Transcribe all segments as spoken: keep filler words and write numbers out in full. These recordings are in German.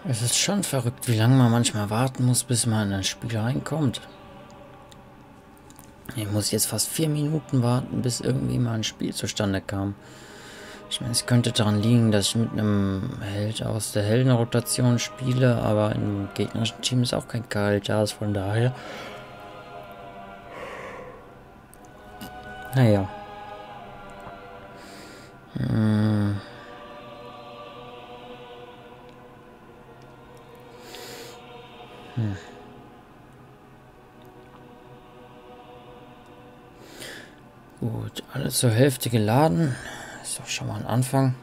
Es ist schon verrückt, wie lange man manchmal warten muss, bis man in ein Spiel reinkommt. Ich muss jetzt fast vier Minuten warten, bis irgendwie mal ein Spiel zustande kam. Ich meine, es könnte daran liegen, dass ich mit einem Held aus der Heldenrotation spiele, aber im gegnerischen Team ist auch kein Held da, ist von daher. Naja. Hm. Hm. Gut, alles zur Hälfte geladen. Ist doch schon mal ein Anfang.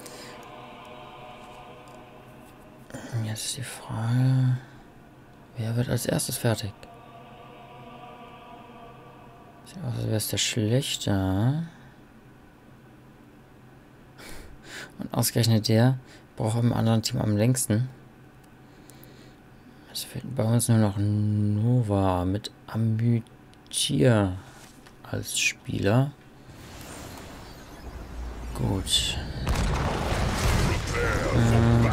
Jetzt ist die Frage, wer wird als erstes fertig? Sieht aus, als wäre es der Schlechter. Und ausgerechnet der braucht im anderen Team am längsten. Es fehlt bei uns nur noch Nova mit Amütier als Spieler. Gut. Ähm.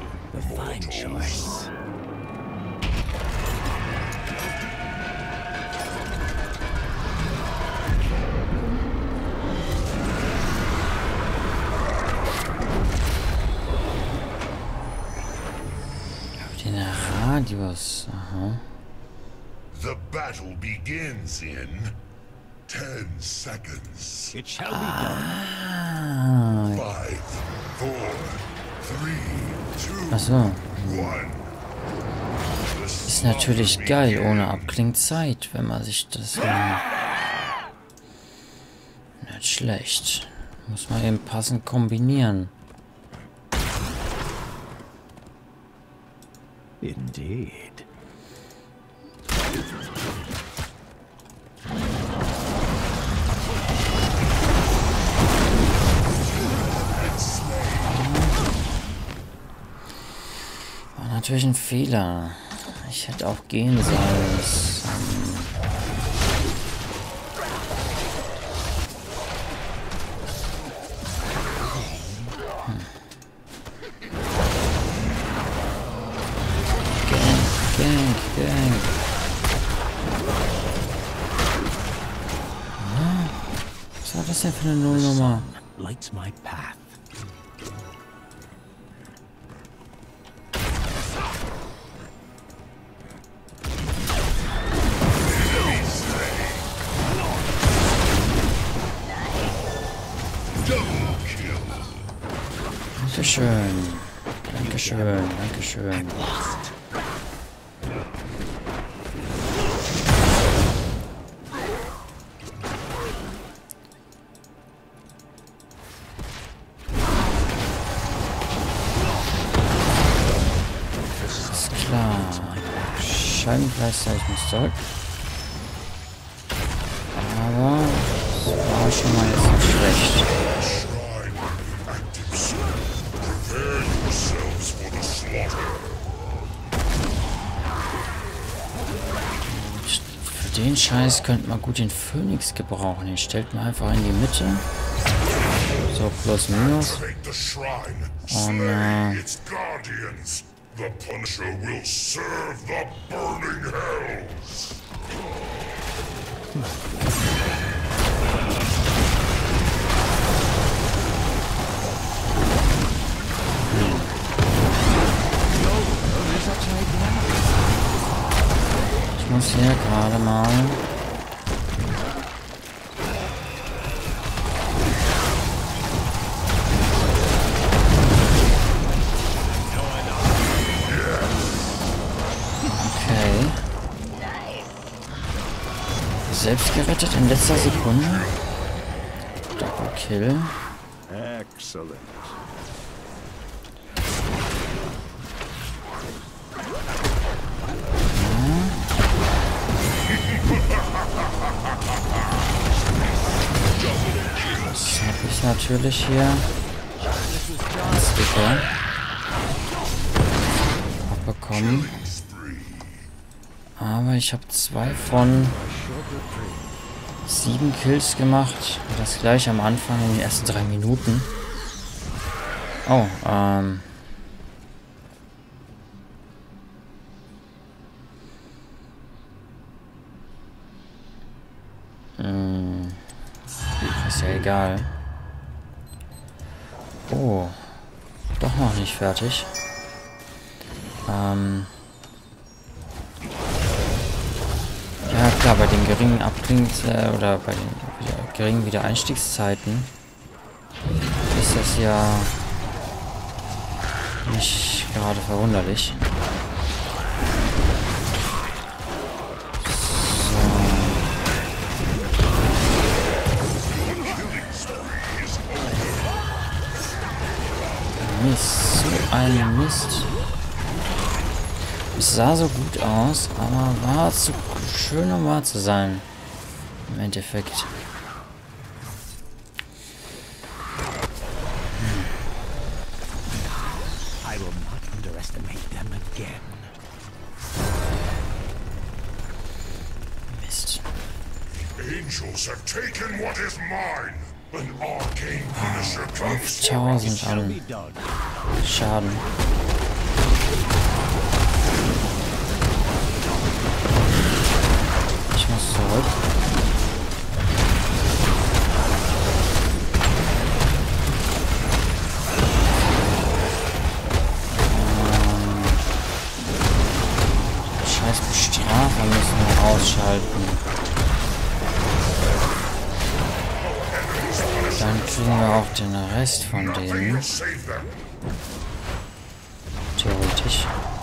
Den Radius. Aha. The battle begins in ten seconds. It shall be done. Ah. Five, four, three, two, Ach so. one. Ist natürlich geil, ohne Abklingzeit, wenn man sich das... Äh, nicht schlecht. Muss man eben passend kombinieren. Indeed. War natürlich ein Fehler. Ich hätte auch gehen sollen. Gang, gang. Ah, was war das denn für eine Nullnummer? Lights my path. Dankeschön. Dankeschön. Dankeschön. Scheibenkleister, ich muss zurück. Aber das war schon mal jetzt nicht schlecht. Für den Scheiß könnte man gut den Phönix gebrauchen. Den stellt man einfach in die Mitte. So, plus minus. Und äh, The Punisher will serve the burning hells. ich muss hier gerade mal selbst gerettet in letzter Sekunde. Double Kill. Excellent. Das habe ich natürlich hier ganz dicker abbekommen. Aber ich habe zwei von sieben Kills gemacht. Das gleich am Anfang in den ersten drei Minuten. Oh, ähm. ja egal. Oh. Doch noch nicht fertig. Ähm. Ja klar, bei den geringen Abklings äh, oder bei den wieder, geringen Wiedereinstiegszeiten ist das ja nicht gerade verwunderlich. Mist, so ein Mist. Es sah so gut aus, aber war zu schön, um wahr zu sein. Im Endeffekt. Hm. I will not underestimate them again. Mist. Angels have taken what is mine. An arcane Punisher comes for tausend us. an Schaden. Ich muss zurück. Ähm, Scheiß Bestrafer müssen wir ausschalten. Dann kriegen wir auch den Rest von denen. Theoretisch.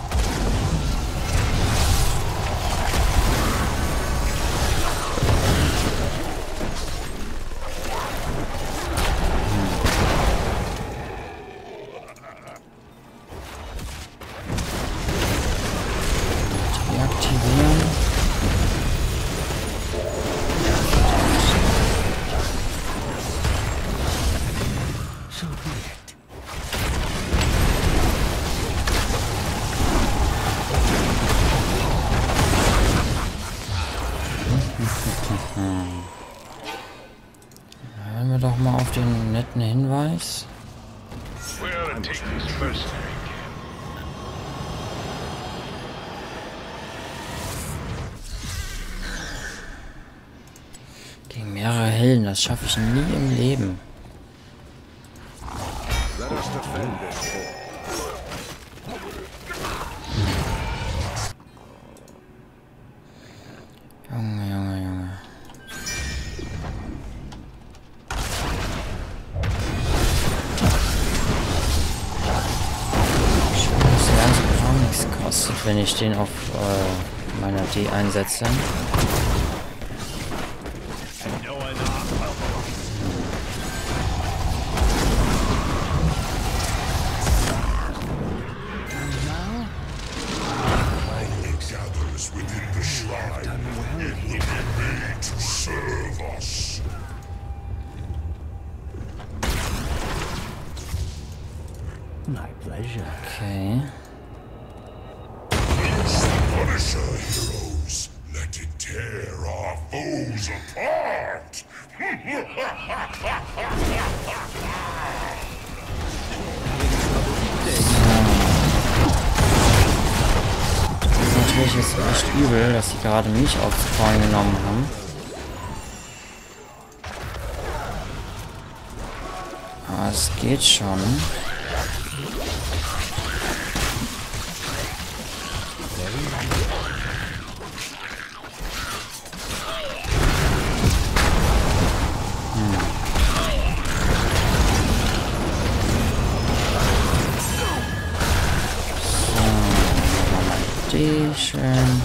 Hm. Deaktivieren. Hören wir doch mal auf den netten Hinweis. Gegen mehrere Helden, das schaffe ich nie im Leben. Junge, Junge, Junge. Ich weiß, der ganze Kram nichts kostet, wenn ich den auf äh, meiner D einsetze. My pleasure. Okay. Punisher, heroes, let it tear our foes apart. Das ist natürlich jetzt echt übel, dass sie gerade mich aufs Korn genommen haben. Aber es geht schon. Die schön. Hm.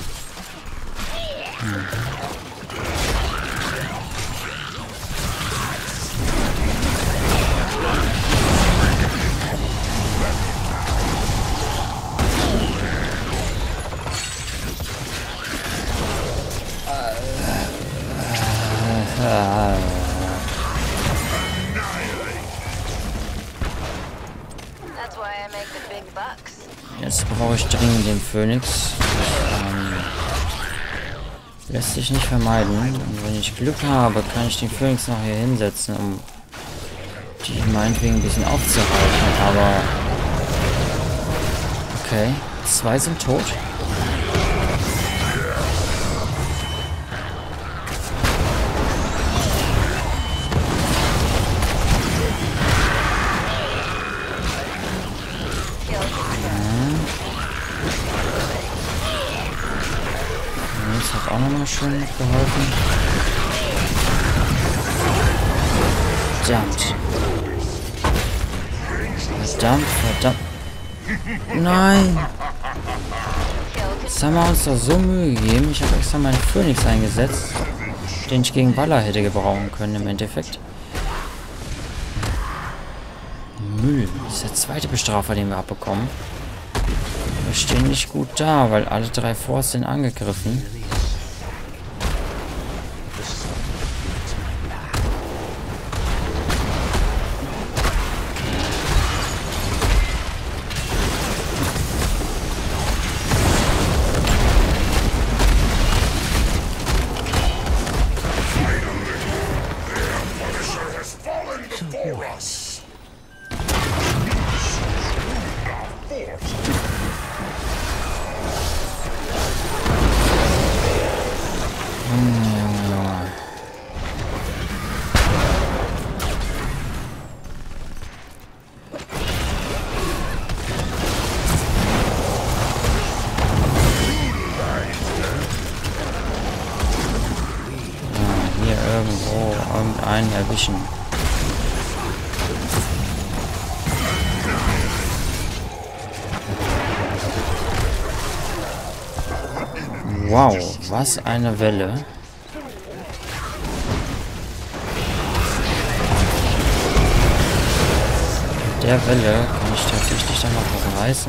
Jetzt brauche ich dringend den Phönix. Ähm, lässt sich nicht vermeiden. Und wenn ich Glück habe, kann ich den Phönix noch hier hinsetzen, um die meinetwegen ein bisschen aufzuhalten. Aber okay, zwei sind tot. auch nochmal schön geholfen. Verdammt. Verdammt, verdammt. Nein. Jetzt haben wir uns doch so Mühe gegeben. Ich habe extra meinen Phönix eingesetzt, den ich gegen Baller hätte gebrauchen können im Endeffekt. Müll. Das ist der zweite Bestrafer, den wir abbekommen. Wir stehen nicht gut da, weil alle drei Forts sind angegriffen. Irgendwo irgendeinen erwischen. Wow, was eine Welle. Mit der Welle kann ich tatsächlich dann noch was reißen.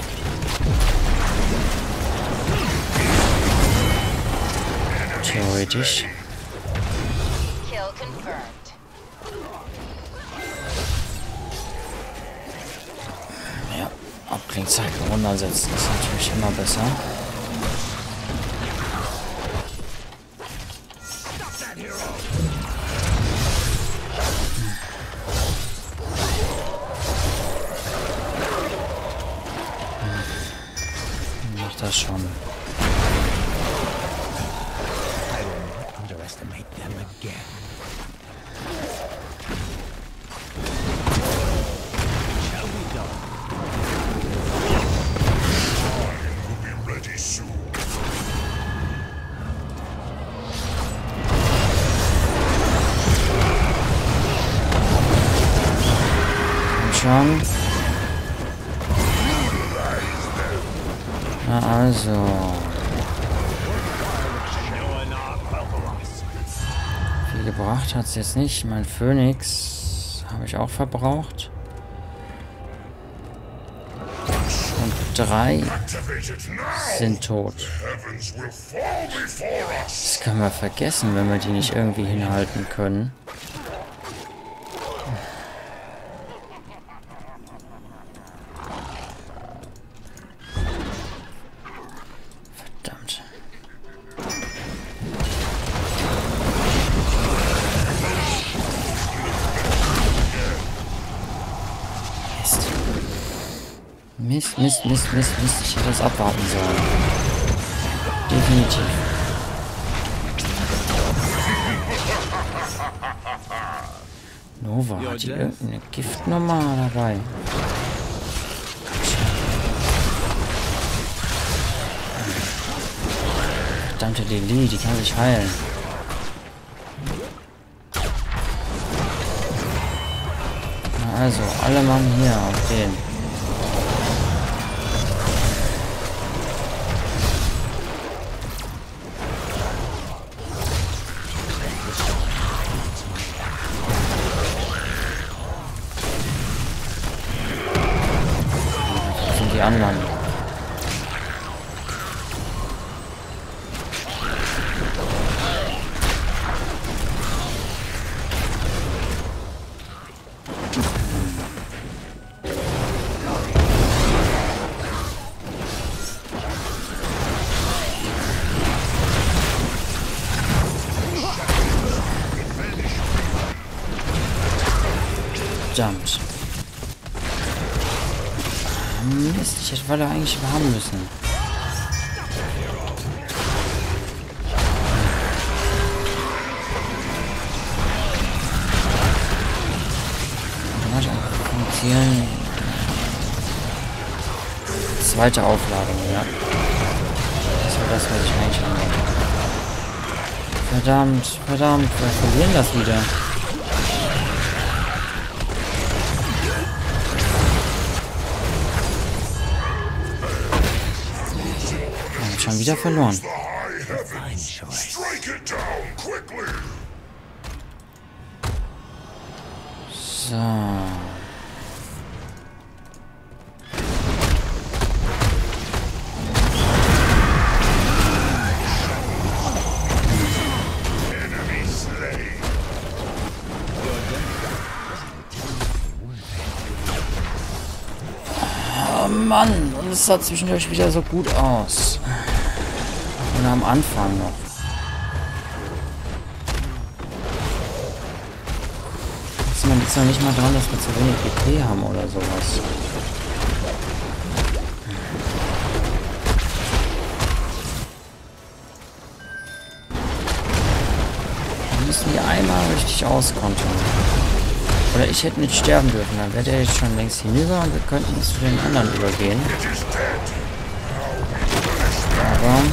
Theoretisch. Ja, Abklingzeiten runtersetzen ist natürlich immer besser. Mach das schon. Underestimate them again. Shall be done. We'll be ready soon. Komm schon. Na also. Gebracht hat es jetzt nicht. Mein Phönix habe ich auch verbraucht. Und drei sind tot. Das können wir vergessen, wenn wir die nicht irgendwie hinhalten können. Verdammt. Mist, Mist, Mist, Mist, Mist. Ich hätte das abwarten sollen. Definitiv. Nova, hat die irgendeine Giftnummer dabei? Verdammte Lili, die kann sich heilen. Na also, alle Mann hier auf den. Die anderen. Verdammt. Mist, ich hätte Walle eigentlich haben müssen. Funktionieren. Zweite Aufladung, ja. Das war das, was ich eigentlich anwendete. Verdammt, verdammt, wir verlieren das wieder. Wir haben schon wieder verloren. So. Oh Mann, und es sah zwischendurch wieder so gut aus. Und am Anfang noch. Man liegt noch nicht mal dran, dass wir zu wenig P P haben oder sowas. Wir müssen die einmal richtig auskontern. Oder ich hätte nicht sterben dürfen, dann wäre der jetzt schon längst hinüber und wir könnten es zu den anderen übergehen. Aber...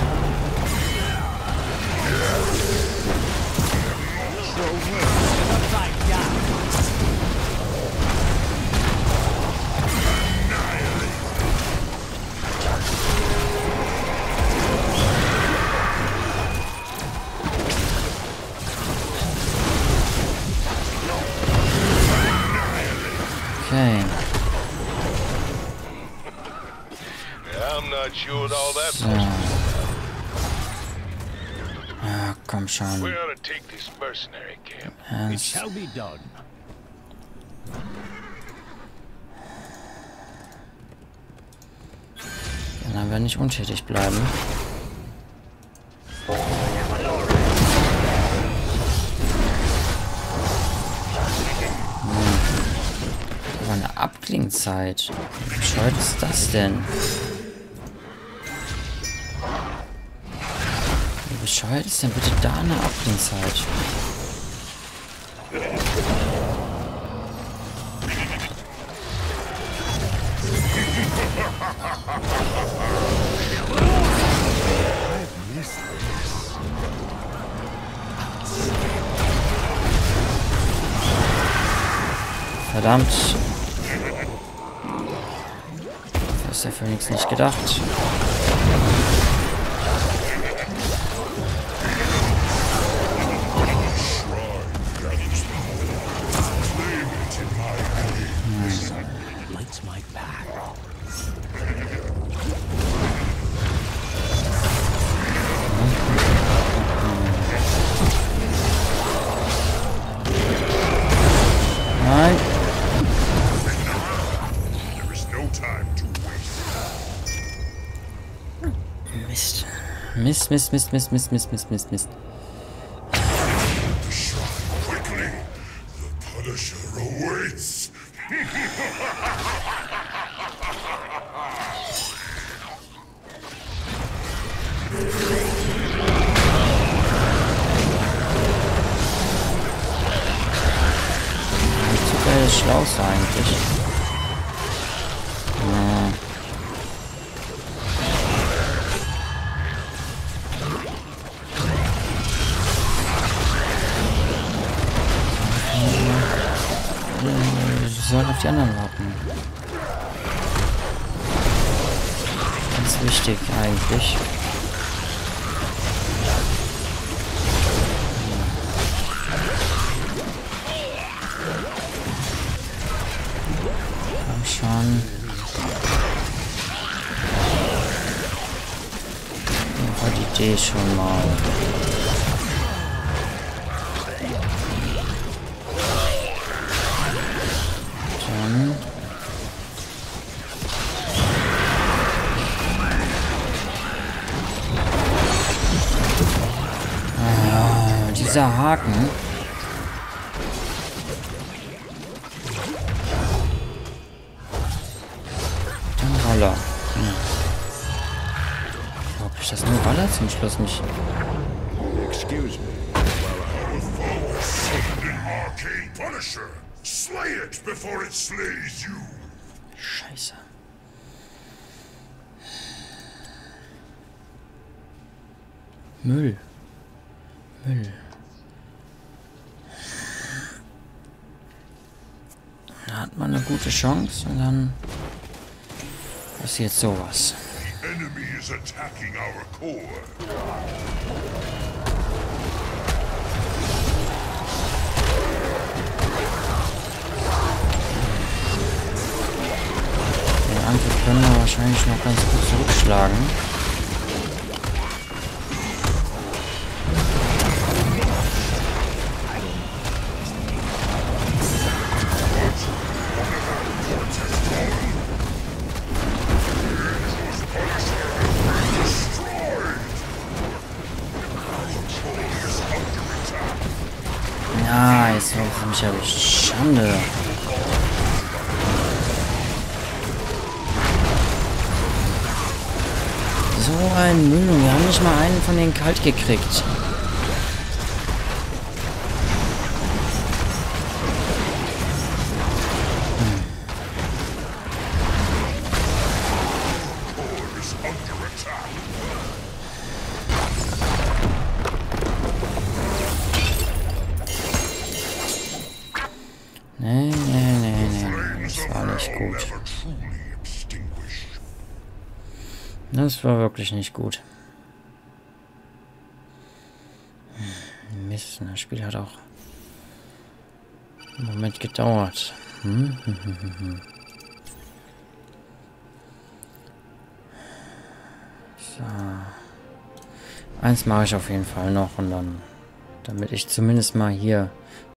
Okay. So. Ah, komm schon. Ernst. Dann werden wir nicht untätig bleiben. Eine Abklingzeit. Wie bescheuert ist das denn? Wie bescheuert ist denn bitte da eine Abklingzeit? Verdammt. Das ist ja für nichts nicht gedacht. Nein. Mist. Mist, Mist, Mist, Mist, Mist, Mist, Mist, Mist, Mist. Quickly, the Punisher awaits. Das Schlauste eigentlich. Ja. Wir sollen auf die anderen warten. Ganz wichtig eigentlich. Schon. War die Idee schon mal. Dann. Ah, dieser Haken. Waller. Hm. Ob ich das nur Waller zum Schluss nicht. Excuse me. Arcane Punisher. Slay it before it slays you. Scheiße. Müll. Müll. Da hat man eine gute Chance und dann passiert sowas. The enemy is attacking our core. Den Angriff können wir wahrscheinlich noch ganz gut zurückschlagen. Ja, jetzt habe ich mich erwischt. Schande. So ein Müll. Und wir haben nicht mal einen von denen kalt gekriegt. Nee, nee, nee, nee. Das war nicht gut. Das war wirklich nicht gut. Mist, das Spiel hat auch einen Moment gedauert. Hm? So. Eins mache ich auf jeden Fall noch und dann, damit ich zumindest mal hier